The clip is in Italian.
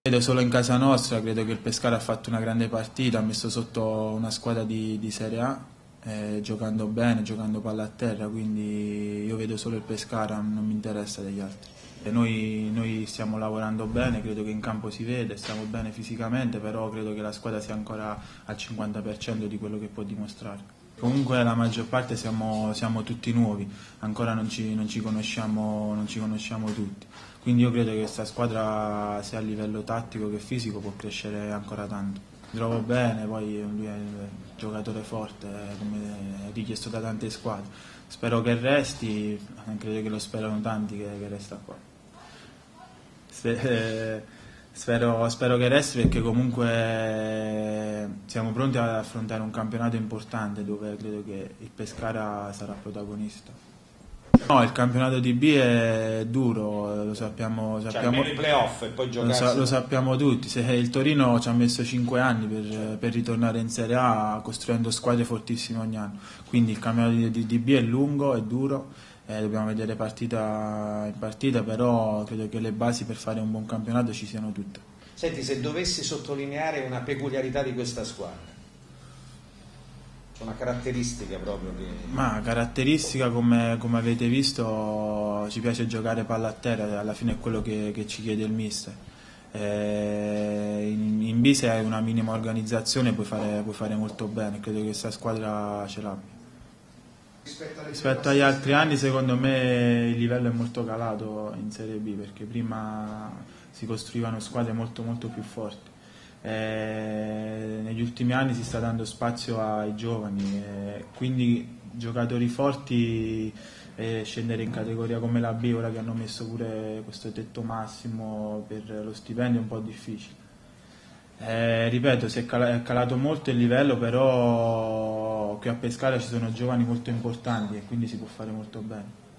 Vedo solo in casa nostra, credo che il Pescara ha fatto una grande partita, ha messo sotto una squadra di Serie A, giocando bene, giocando palla a terra, quindi io vedo solo il Pescara, non mi interessa degli altri. Noi stiamo lavorando bene, credo che in campo si vede, stiamo bene fisicamente, però credo che la squadra sia ancora al 50% di quello che può dimostrare. Comunque la maggior parte siamo tutti nuovi, ancora non ci conosciamo tutti, quindi io credo che questa squadra sia a livello tattico che fisico può crescere ancora tanto. Mi trovo bene, poi lui è un giocatore forte, come è richiesto da tante squadre. Spero che resti, credo che lo sperano tanti che resta qua. Spero che resti perché comunque siamo pronti ad affrontare un campionato importante dove credo che il Pescara sarà protagonista. No, il campionato di B è duro, lo sappiamo, Cioè almeno i playoff e poi giocarsi. lo sappiamo tutti. Se il Torino ci ha messo 5 anni per ritornare in Serie A costruendo squadre fortissime ogni anno, quindi il campionato di B è lungo, è duro, dobbiamo vedere partita in partita, però credo che le basi per fare un buon campionato ci siano tutte. Senti, se dovessi sottolineare una peculiarità di questa squadra, una caratteristica proprio che... Ma caratteristica come avete visto ci piace giocare palla a terra, alla fine è quello che ci chiede il mister. In B se hai una minima organizzazione puoi fare molto bene, credo che questa squadra ce l'abbia. Rispetto agli altri anni secondo me il livello è molto calato in Serie B perché prima si costruivano squadre molto più forti. Negli ultimi anni si sta dando spazio ai giovani, quindi giocatori forti scendere in categoria come la B ora che hanno messo pure questo tetto massimo per lo stipendio è un po' difficile. Ripeto, è calato molto il livello, però qui a Pescara ci sono giovani molto importanti e quindi si può fare molto bene.